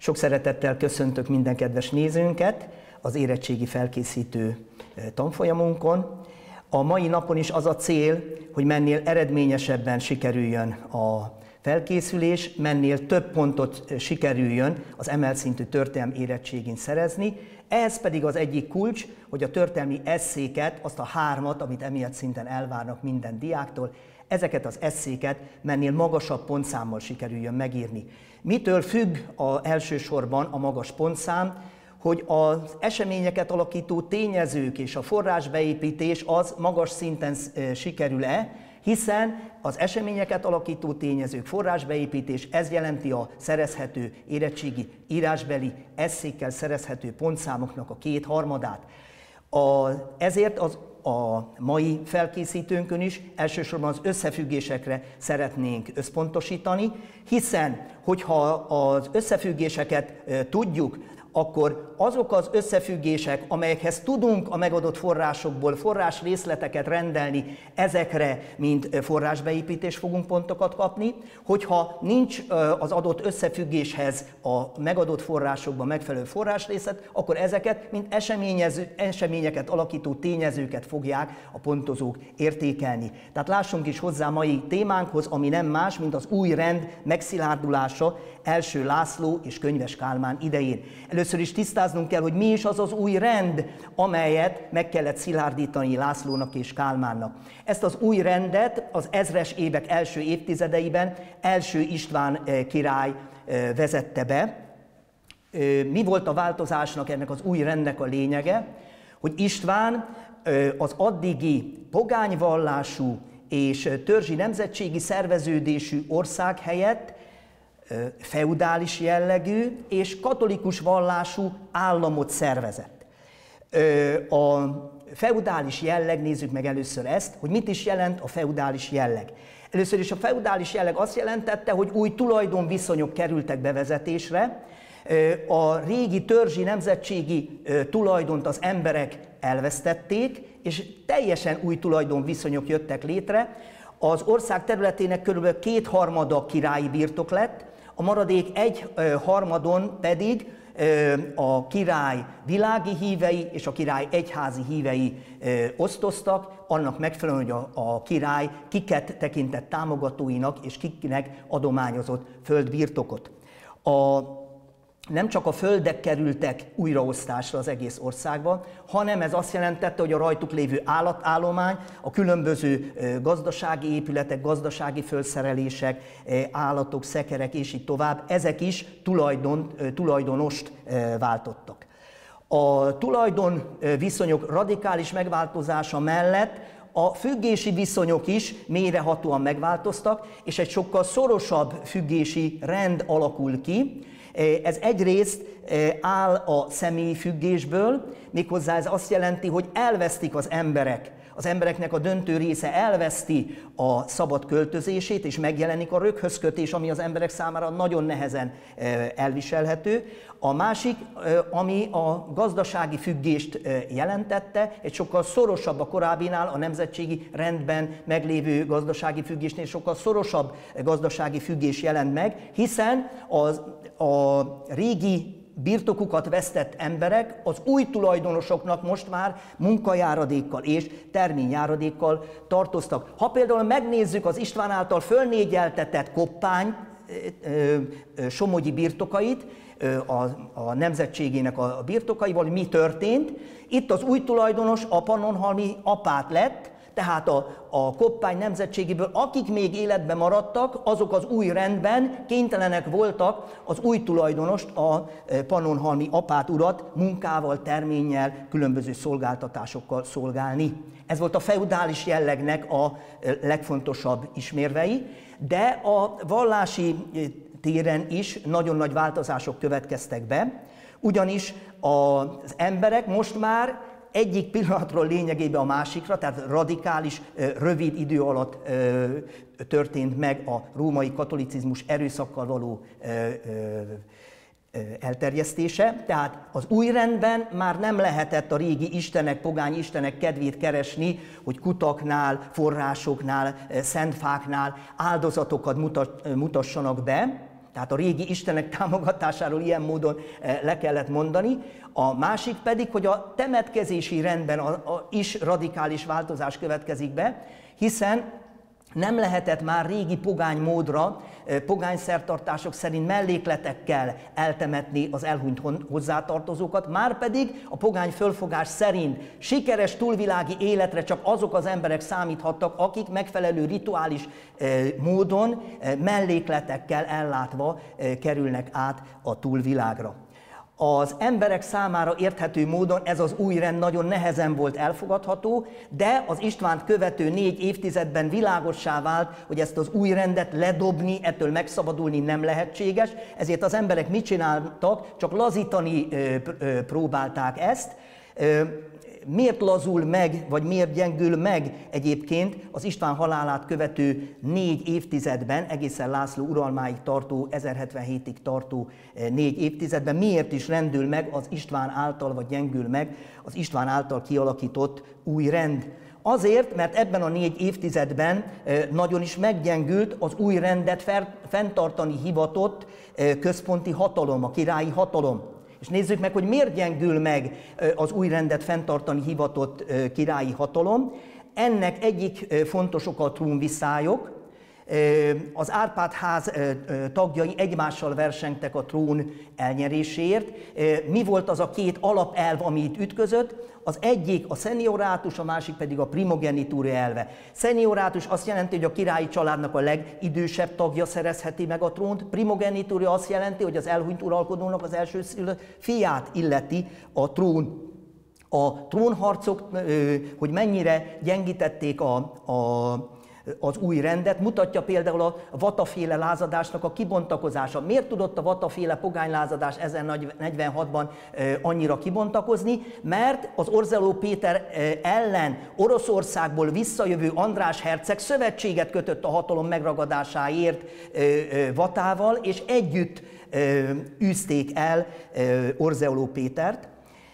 Sok szeretettel köszöntök minden kedves nézőnket az érettségi felkészítő tanfolyamunkon. A mai napon is az a cél, hogy mennél eredményesebben sikerüljön a felkészülés, mennél több pontot sikerüljön az emelt szintű történelmi érettségén szerezni. Ehhez pedig az egyik kulcs, hogy a történelmi esszéket, azt a 3-at, amit emelt szinten elvárnak minden diáktól, ezeket az esszéket mennél magasabb pontszámmal sikerüljön megírni. Mitől függ elsősorban a magas pontszám? Hogy az eseményeket alakító tényezők és a forrásbeépítés az magas szinten sikerül-e, hiszen az eseményeket alakító tényezők, forrásbeépítés, ez jelenti a szerezhető érettségi írásbeli esszékkel szerezhető pontszámoknak a 2/3-át. Ezért a mai felkészítőnkön is elsősorban az összefüggésekre szeretnénk összpontosítani, hiszen hogyha az összefüggéseket tudjuk, akkor azok az összefüggések, amelyekhez tudunk a megadott forrásokból forrásrészleteket rendelni, ezekre mint forrásbeépítés fogunk pontokat kapni. Hogyha nincs az adott összefüggéshez a megadott forrásokban megfelelő forrásrészlet, akkor ezeket mint eseményeket alakító tényezőket fogják a pontozók értékelni. Tehát lássunk is hozzá mai témánkhoz, ami nem más, mint az új rend megszilárdulása első László és Könyves Kálmán idején. Először is tisztáznunk kell, hogy mi is az az új rend, amelyet meg kellett szilárdítani Lászlónak és Kálmánnak. Ezt az új rendet az ezres évek első évtizedeiben első István király vezette be. Mi volt a változásnak, ennek az új rendnek a lényege? Hogy István az addigi pogányvallású és törzsi nemzetségi szerveződésű ország helyett feudális jellegű és katolikus vallású államot szervezett. A feudális jelleg, nézzük meg először ezt, hogy mit is jelent a feudális jelleg. Először is a feudális jelleg azt jelentette, hogy új tulajdonviszonyok kerültek bevezetésre, a régi törzsi nemzetségi tulajdont az emberek elvesztették, és teljesen új tulajdonviszonyok jöttek létre. Az ország területének kb. 2/3 királyi birtok lett, a maradék 1/3 pedig a király világi hívei és a király egyházi hívei osztoztak, annak megfelelően, hogy a király kiket tekintett támogatóinak és kiknek adományozott földbirtokot. Nem csak a földek kerültek újraosztásra az egész országban, hanem ez azt jelentette, hogy a rajtuk lévő állatállomány, a különböző gazdasági épületek, gazdasági felszerelések, állatok, szekerek és így tovább, ezek is tulajdonost váltottak. A tulajdonviszonyok radikális megváltozása mellett a függési viszonyok is mélyrehatóan megváltoztak, és egy sokkal szorosabb függési rend alakul ki. Ez egyrészt áll a személyi függésből, méghozzá ez azt jelenti, hogy elvesztik az embereknek a döntő része elveszti a szabad költözését, és megjelenik a röghözkötés, ami az emberek számára nagyon nehezen elviselhető. A másik, ami a gazdasági függést jelentette, egy sokkal szorosabb a korábbinál, a nemzetségi rendben meglévő gazdasági függésnél sokkal szorosabb gazdasági függés jelent meg, hiszen a régi birtokukat vesztett emberek az új tulajdonosoknak most már munkajáradékkal és terményjáradékkal tartoztak. Ha például megnézzük az István által fölnégyeltetett Koppány somogyi birtokait, a nemzetségének a birtokaival, mi történt. Itt az új tulajdonos a pannonhalmi apát lett, tehát a Koppány nemzetségéből, akik még életben maradtak, azok az új rendben kénytelenek voltak az új tulajdonost, a pannonhalmi apát, urat munkával, terménnyel, különböző szolgáltatásokkal szolgálni. Ez volt a feudális jellegnek a legfontosabb ismérvei, de a vallási téren is nagyon nagy változások következtek be, ugyanis az emberek most már egyik pillanatról lényegében a másikra, tehát radikális, rövid idő alatt történt meg a római katolicizmus erőszakkal való elterjesztése, tehát az új rendben már nem lehetett a régi istenek, pogány istenek kedvét keresni, hogy kutaknál, forrásoknál, szentfáknál áldozatokat mutassanak be, Tehát a régi istenek támogatásáról ilyen módon le kellett mondani. A másik pedig, hogy a temetkezési rendben is radikális változás következik be, hiszen nem lehetett már régi pogány módra, pogány szertartások szerint mellékletekkel eltemetni az elhunyt hozzátartozókat, márpedig a pogány fölfogás szerint sikeres túlvilági életre csak azok az emberek számíthattak, akik megfelelő rituális módon mellékletekkel ellátva kerülnek át a túlvilágra. Az emberek számára érthető módon ez az új rend nagyon nehezen volt elfogadható, de az Istvánt követő 4 évtizedben világossá vált, hogy ezt az új rendet ledobni, ettől megszabadulni nem lehetséges, ezért az emberek mit csináltak? Csak lazítani próbálták ezt. Miért lazul meg, vagy miért gyengül meg egyébként az István halálát követő 4 évtizedben, egészen László uralmáig tartó, 1077-ig tartó 4 évtizedben, miért is rendül meg az István által, vagy gyengül meg az István által kialakított új rend? Azért, mert ebben a 4 évtizedben nagyon is meggyengült az új rendet fenntartani hivatott központi hatalom, a királyi hatalom. És nézzük meg, hogy miért gyengül meg az új rendet fenntartani hivatott királyi hatalom. Ennek egyik fontos oka a trónviszályok. Az Árpád-ház tagjai egymással versengtek a trón elnyeréséért. Mi volt az a két alapelv, ami itt ütközött? Az egyik a szeniorátus, a másik pedig a primogenitúra elve. Szeniorátus azt jelenti, hogy a királyi családnak a legidősebb tagja szerezheti meg a trónt. Primogenitúra azt jelenti, hogy az elhunyt uralkodónak az elsőszülött fiát illeti a trón. A trónharcok, hogy mennyire gyengítették az új rendet, mutatja például a Vata-féle lázadásnak a kibontakozása. Miért tudott a Vata-féle pogánylázadás 1046-ban annyira kibontakozni? Mert az Orzeló Péter ellen Oroszországból visszajövő András herceg szövetséget kötött a hatalom megragadásáért Vatával, és együtt űzték el Orzeló Pétert.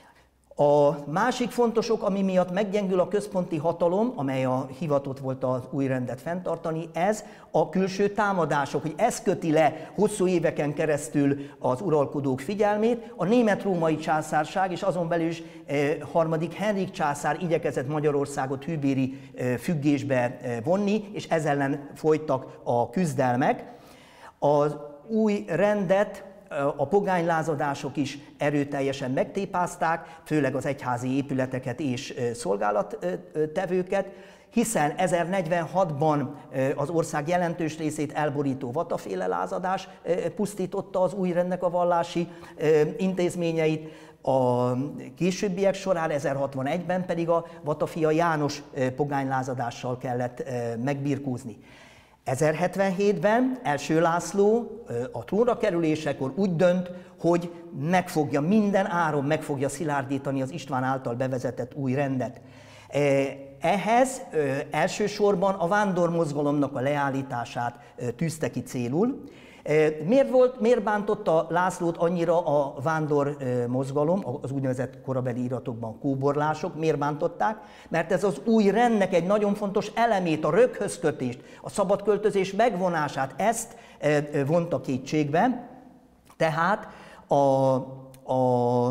A másik fontos ok, ami miatt meggyengül a központi hatalom, amely hivatott volt az új rendet fenntartani, ez a külső támadások, hogy ez köti le hosszú éveken keresztül az uralkodók figyelmét. A német-római császárság és azon belül is harmadik Henrik császár igyekezett Magyarországot hűbéri függésbe vonni, és ez ellen folytak a küzdelmek. Az új rendet a pogánylázadások is erőteljesen megtépázták, főleg az egyházi épületeket és szolgálattevőket, hiszen 1046-ban az ország jelentős részét elborító Vata-féle lázadás pusztította az új rendnek a vallási intézményeit, a későbbiek során 1061-ben pedig a Vata-fia János pogányllázadással kellett megbirkózni. 1077-ben első László a trónra kerülésekor úgy dönt, hogy minden áron meg fogja szilárdítani az István által bevezetett új rendet. Ehhez elsősorban a vándormozgalomnak a leállítását tűzte ki célul. Miért bántotta Lászlót annyira a vándor mozgalom, az úgynevezett korabeli iratokban kóborlások? Miért bántották? Mert ez az új rendnek egy nagyon fontos elemét, a röghöz kötést, a szabadköltözés megvonását, ezt vonta kétségbe. Tehát a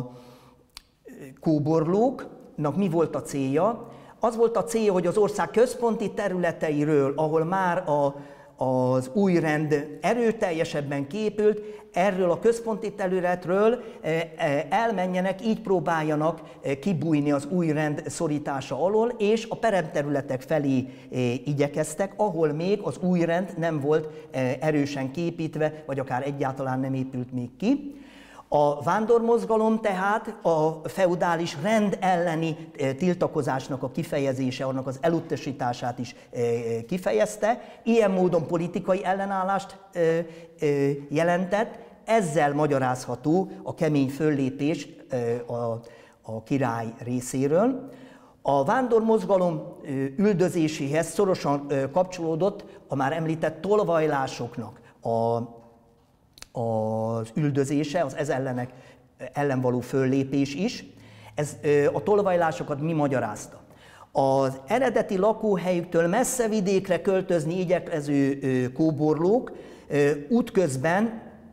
kóborlóknak mi volt a célja? Az volt a célja, hogy az ország központi területeiről, ahol már az új rend erőteljesebben kiépült, erről a központi területről elmenjenek, így próbáljanak kibújni az új rend szorítása alól, és a peremterületek felé igyekeztek, ahol még az új rend nem volt erősen kiépítve, vagy akár egyáltalán nem épült még ki. A vándormozgalom tehát a feudális rend elleni tiltakozásnak a kifejezése, annak az elutasítását is kifejezte, ilyen módon politikai ellenállást jelentett, ezzel magyarázható a kemény föllépés a király részéről. A vándormozgalom üldözéséhez szorosan kapcsolódott a már említett tolvajlásoknak az üldözése, az ez ellen való föllépés is. A tolvajlásokat mi magyarázta? Az eredeti lakóhelyüktől messze vidékre költözni igyekező kóborlók útközben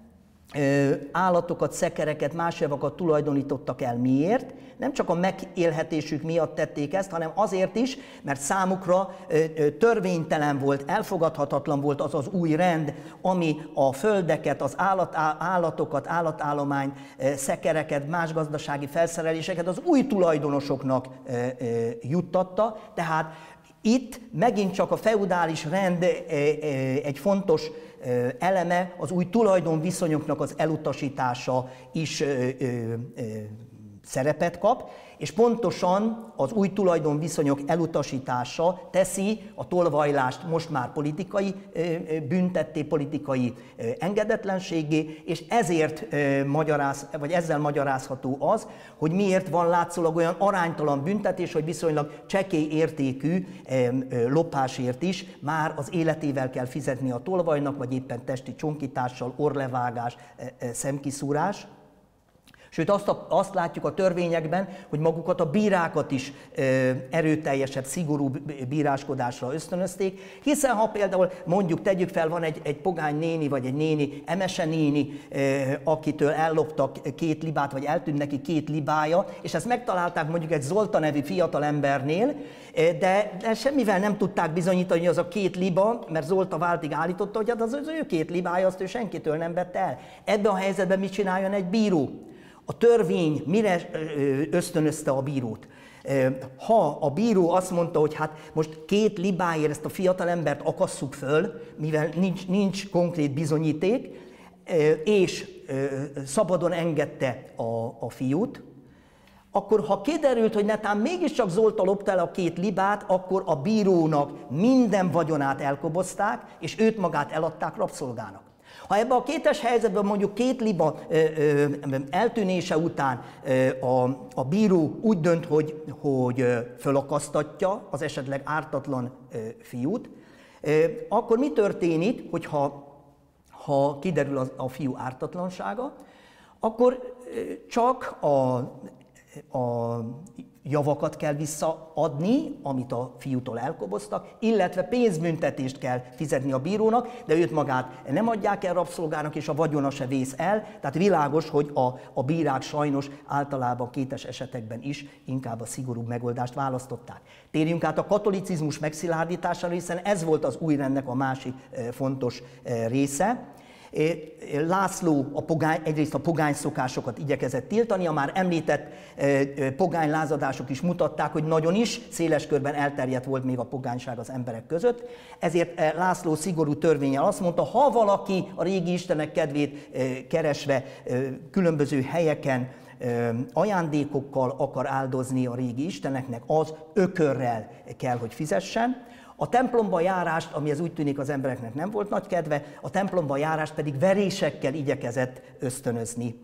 állatokat, szekereket, más javakat tulajdonítottak el. Miért? Nem csak a megélhetésük miatt tették ezt, hanem azért is, mert számukra törvénytelen volt, elfogadhatatlan volt az az új rend, ami a földeket, az állatokat, állatállomány, szekereket, más gazdasági felszereléseket az új tulajdonosoknak juttatta. Tehát itt megint csak a feudális rend egy fontos eleme, az új tulajdonviszonyoknak az elutasítása is szerepet kap, és pontosan az új tulajdonviszonyok elutasítása teszi a tolvajlást most már politikai büntetté, politikai engedetlenségé, és ezért ezzel magyarázható az, hogy miért van látszólag olyan aránytalan büntetés, hogy viszonylag csekély értékű lopásért is már az életével kell fizetni a tolvajnak, vagy éppen testi csonkítással, orrlevágás, szemkiszúrás. Sőt, azt látjuk a törvényekben, hogy magukat a bírákat is erőteljesebb, szigorú bíráskodásra ösztönözték, hiszen ha például mondjuk tegyük fel, van egy pogány néni, vagy egy néni, emese néni, akitől elloptak 2 libát, vagy eltűnt neki 2 libája, és ezt megtalálták mondjuk egy Zolta nevű fiatal embernél, de semmivel nem tudták bizonyítani, hogy az a 2 liba, mert Zolta váltig állította, hogy az ő 2 libája, azt ő senkitől nem vette el. Ebben a helyzetben mit csináljon egy bíró? A törvény mire ösztönözte a bírót? Ha a bíró azt mondta, hogy hát most 2 libáért ezt a fiatalembert akasszuk föl, mivel nincs konkrét bizonyíték, és szabadon engedte a fiút, akkor ha kiderült, hogy netán mégiscsak Zolta lopta el a 2 libát, akkor a bírónak minden vagyonát elkobozták, és őt magát eladták rabszolgának. Ha ebben a kétes helyzetben mondjuk 2 liba eltűnése után a bíró úgy dönt, hogy fölakasztatja az esetleg ártatlan fiút, akkor mi történik, ha kiderül a fiú ártatlansága, akkor csak a javakat kell visszaadni, amit a fiútól elkoboztak, illetve pénzbüntetést kell fizetni a bírónak, de őt magát nem adják el rabszolgának, és a vagyona se vész el. Tehát világos, hogy a bírák sajnos általában kétes esetekben is inkább a szigorúbb megoldást választották. Térjünk át a katolicizmus megszilárdítására, hiszen ez volt az új rendnek a másik fontos része. László egyrészt a pogány szokásokat igyekezett tiltani, a már említett pogány lázadások is mutatták, hogy nagyon is széles körben elterjedt volt még a pogányság az emberek között. Ezért László szigorú törvénnyel azt mondta, ha valaki a régi istenek kedvét keresve különböző helyeken ajándékokkal akar áldozni a régi isteneknek, az ökörrel kell, hogy fizessen. A templomba járást, amihez úgy tűnik az embereknek nem volt nagy kedve, a templomba járást pedig verésekkel igyekezett ösztönözni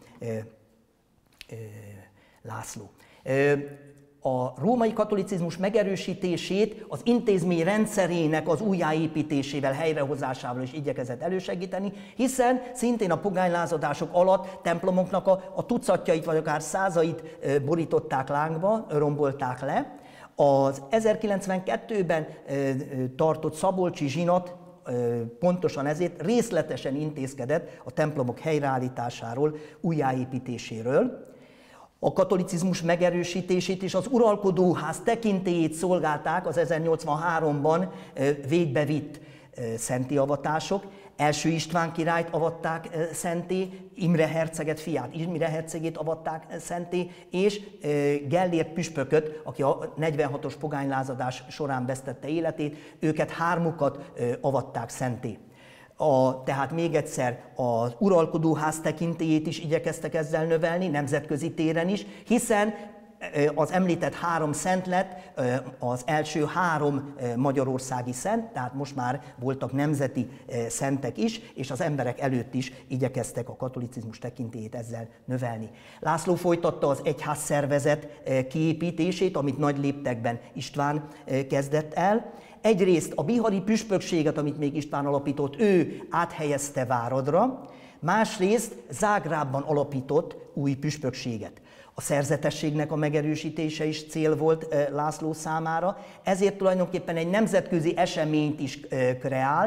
László. A római katolicizmus megerősítését az intézmény rendszerének az újjáépítésével, helyrehozásával is igyekezett elősegíteni, hiszen szintén a pogánylázadások alatt templomoknak a tucatjait vagy akár százait borították lángba, rombolták le. Az 1092-ben tartott szabolcsi zsinat pontosan ezért részletesen intézkedett a templomok helyreállításáról, újjáépítéséről. A katolicizmus megerősítését és az uralkodóház tekintélyét szolgálták az 1083-ban végbevitt szenti avatások. Első István királyt avatták szenté, Imre herceget fiát, Imre hercegét avatták szenté, és Gellért püspököt, aki a 46-os pogánylázadás során vesztette életét, őket hármukat avatták szenté. Tehát még egyszer az uralkodóház tekintélyét is igyekeztek ezzel növelni, nemzetközi téren is, hiszen az említett 3 szent lett az első 3 magyarországi szent, tehát most már voltak nemzeti szentek is, és az emberek előtt is igyekeztek a katolicizmus tekintélyét ezzel növelni. László folytatta az egyházszervezet kiépítését, amit nagy léptekben István kezdett el. Egyrészt a bihari püspökséget, amit még István alapított, ő áthelyezte Váradra, másrészt Zágrábban alapított új püspökséget. A szerzetességnek a megerősítése is cél volt László számára, ezért tulajdonképpen egy nemzetközi eseményt is kreált,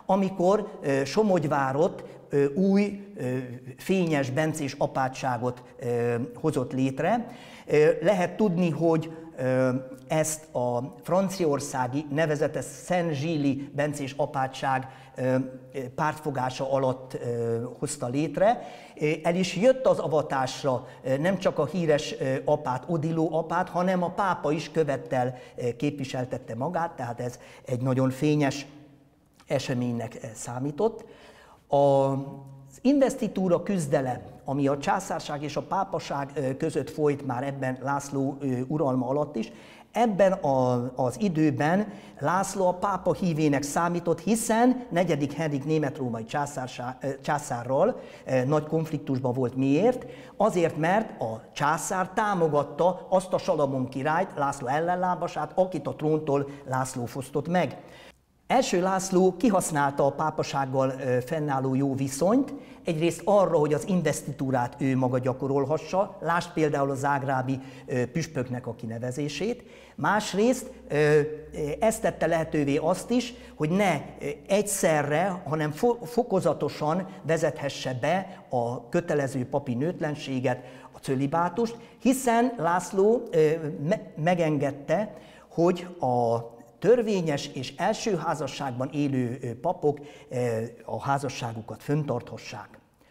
amikor Somogyvárott új, fényes bencés apátságot hozott létre. Lehet tudni, hogy ezt a franciaországi nevezetes Saint-Gilles bencés apátság pártfogása alatt hozta létre. El is jött az avatásra nem csak a híres apát, Odilo apát, hanem a pápa is követtel képviseltette magát, tehát ez egy nagyon fényes eseménynek számított. Az investitúra küzdelem, ami a császárság és a pápaság között folyt már ebben László uralma alatt is, ebben az időben László a pápa hívének számított, hiszen 4. Henrik német-római császárral nagy konfliktusban volt. Miért? Azért, mert a császár támogatta azt a Salamon királyt, László ellenlábasát, akit a tróntól László fosztott meg. Első László kihasználta a pápasággal fennálló jó viszonyt, egyrészt arra, hogy az investitúrát ő maga gyakorolhassa, lásd például a zágrábi püspöknek a kinevezését, másrészt ezt tette lehetővé azt is, hogy ne egyszerre, hanem fokozatosan vezethesse be a kötelező papi nőtlenséget, a cölibátust, hiszen László megengedte, hogy a törvényes és első házasságban élő papok a házasságukat fenntarthassák.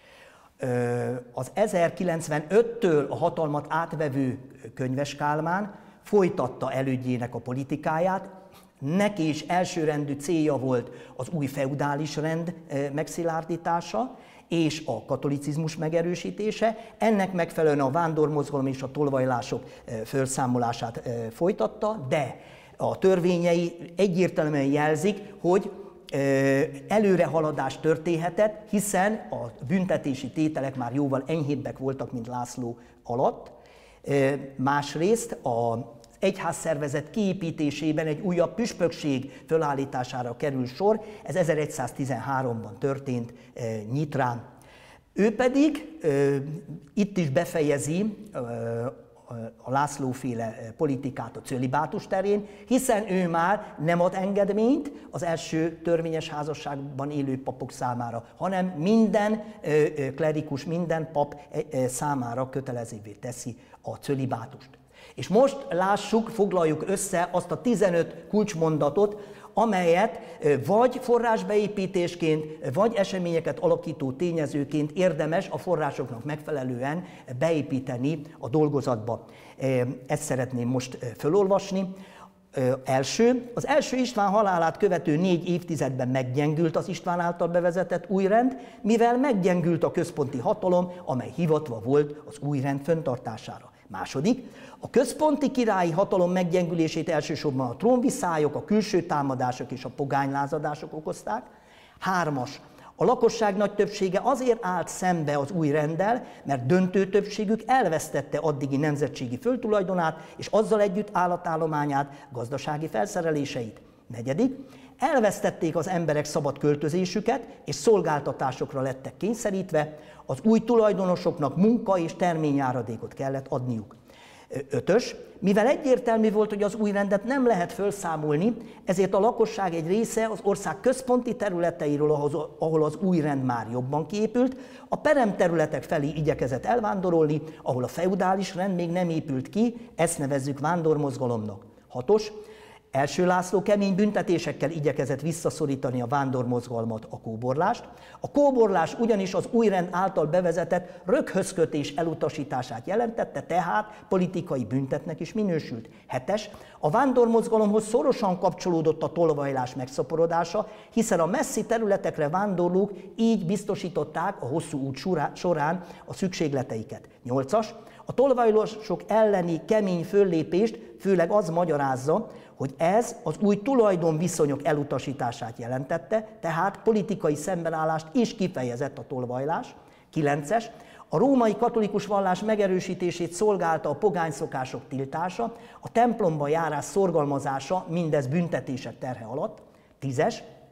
Az 1095-től a hatalmat átvevő Könyves Kálmán folytatta elődjének a politikáját, neki is elsőrendű célja volt az új feudális rend megszilárdítása és a katolicizmus megerősítése. Ennek megfelelően a vándormozgalom és a tolvajlások felszámolását folytatta, de a törvényei egyértelműen jelzik, hogy előrehaladás történhetett, hiszen a büntetési tételek már jóval enyhébbek voltak, mint László alatt. Másrészt az egyházszervezet kiépítésében egy újabb püspökség fölállítására kerül sor, ez 1113-ban történt Nyitrán. Ő pedig itt is befejezi a László-féle politikát a cölibátus terén, hiszen ő már nem ad engedményt az első törvényes házasságban élő papok számára, hanem minden klerikus, minden pap számára kötelezővé teszi a cölibátust. És most lássuk, foglaljuk össze azt a 15 kulcsmondatot, amelyet vagy forrásbeépítésként, vagy eseményeket alakító tényezőként érdemes a forrásoknak megfelelően beépíteni a dolgozatba. Ezt szeretném most felolvasni. Az első István halálát követő 4 évtizedben meggyengült az István által bevezetett új rend, mivel meggyengült a központi hatalom, amely hivatva volt az új rend fenntartására. Második, a központi királyi hatalom meggyengülését elsősorban a trónviszályok, a külső támadások és a pogánylázadások okozták. Hármas, a lakosság nagy többsége azért állt szembe az új renddel, mert döntő többségük elvesztette addigi nemzetségi földtulajdonát, és azzal együtt állatállományát, gazdasági felszereléseit. Negyedik, elvesztették az emberek szabad költözésüket, és szolgáltatásokra lettek kényszerítve, az új tulajdonosoknak munka és terményjáradékot kellett adniuk. Ötös, mivel egyértelmű volt, hogy az új rendet nem lehet felszámolni, ezért a lakosság egy része az ország központi területeiről, ahol az új rend már jobban kiépült, a peremterületek felé igyekezett elvándorolni, ahol a feudális rend még nem épült ki, ezt nevezzük vándormozgalomnak. Hatos, első László kemény büntetésekkel igyekezett visszaszorítani a vándormozgalmat, a kóborlást. A kóborlás ugyanis az új rend által bevezetett röghözkötés elutasítását jelentette, tehát politikai büntetnek is minősült. Hetes, a vándormozgalomhoz szorosan kapcsolódott a tolvajlás megszaporodása, hiszen a messzi területekre vándorlók így biztosították a hosszú út során a szükségleteiket. Nyolcas, a tolvajlások elleni kemény föllépést főleg az magyarázza, hogy ez az új tulajdonviszonyok elutasítását jelentette, tehát politikai szembenállást is kifejezett a tolvajlás. 9-es, a római katolikus vallás megerősítését szolgálta a pogány szokások tiltása, a templomba járás szorgalmazása, mindez büntetések terhe alatt. 10-es,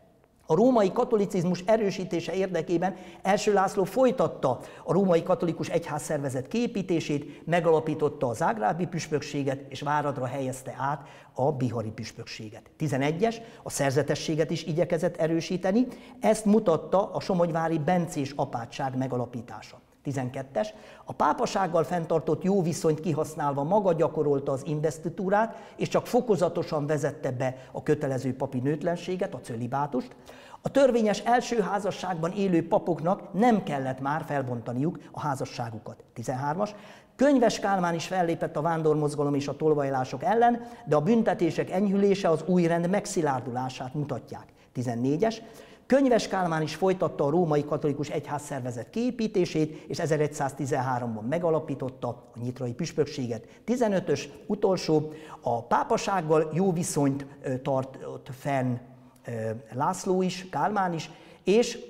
A római katolicizmus erősítése érdekében első László folytatta a római katolikus egyházszervezet kiépítését, megalapította a zágrábi püspökséget, és Váradra helyezte át a bihari püspökséget. 11-es, a szerzetességet is igyekezett erősíteni, ezt mutatta a somogyvári bencés apátság megalapítása. 12-es, a pápasággal fenntartott jó viszonyt kihasználva maga gyakorolta az investitúrát, és csak fokozatosan vezette be a kötelező papi nőtlenséget, a cölibátust. A törvényes első házasságban élő papoknak nem kellett már felbontaniuk a házasságukat. 13-as, Könyves Kálmán is fellépett a vándormozgalom és a tolvajlások ellen, de a büntetések enyhülése az új rend megszilárdulását mutatják. 14-es, Könyves Kálmán is folytatta a római katolikus egyházszervezet kiépítését, és 1113-ban megalapította a nyitrai püspökséget. 15-ös, utolsó, a pápasággal jó viszonyt tartott fenn László is, Kálmán is, és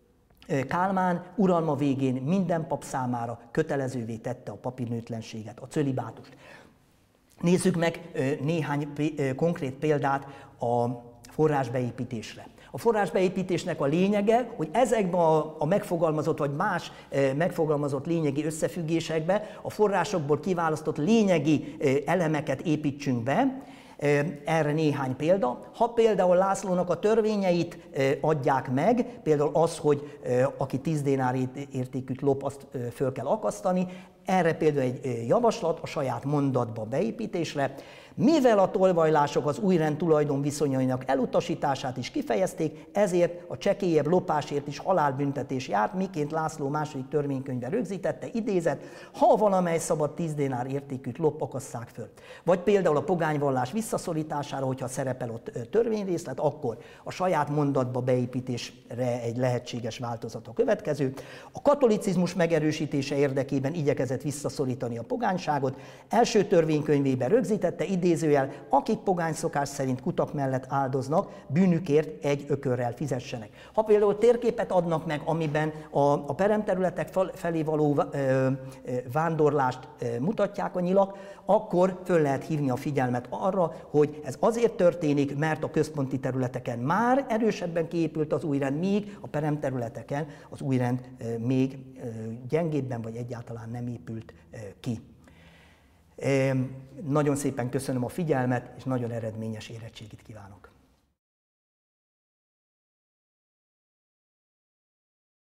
Kálmán uralma végén minden pap számára kötelezővé tette a papi nőtlenséget, a cölibátust. Nézzük meg néhány konkrét példát a forrásbeépítésre. A forrásbeépítésnek a lényege, hogy ezekben a megfogalmazott vagy más megfogalmazott lényegi összefüggésekbe a forrásokból kiválasztott lényegi elemeket építsünk be. Erre néhány példa. Ha például Lászlónak a törvényeit adják meg, például az, hogy aki 10 dénár értékűt lop, azt föl kell akasztani, erre például egy javaslat a saját mondatba beépítésre. Mivel a tolvajlások az új rend tulajdonviszonyainak elutasítását is kifejezték, ezért a csekélyebb lopásért is halálbüntetés járt, miként László második törvénykönyve rögzítette, idézet, ha valamely szabad 10 dénár értékűt lop, akasszák föl. Vagy például a pogányvallás visszaszorítására, hogyha szerepel ott törvényrészlet, akkor a saját mondatba beépítésre egy lehetséges változat a következő. A katolicizmus megerősítése érdekében igyekezett visszaszorítani a pogányságot, első törvénykönyvében rögzítette, idézőjel, akik pogány szokás szerint kutak mellett áldoznak, bűnükért egy ökörrel fizessenek. Ha például térképet adnak meg, amiben a peremterületek felé való vándorlást mutatják a nyilak, akkor föl lehet hívni a figyelmet arra, hogy ez azért történik, mert a központi területeken már erősebben kiépült az új rend, míg a peremterületeken az új rend még gyengébben vagy egyáltalán nem épült ki. Nagyon szépen köszönöm a figyelmet, és nagyon eredményes érettségit kívánok!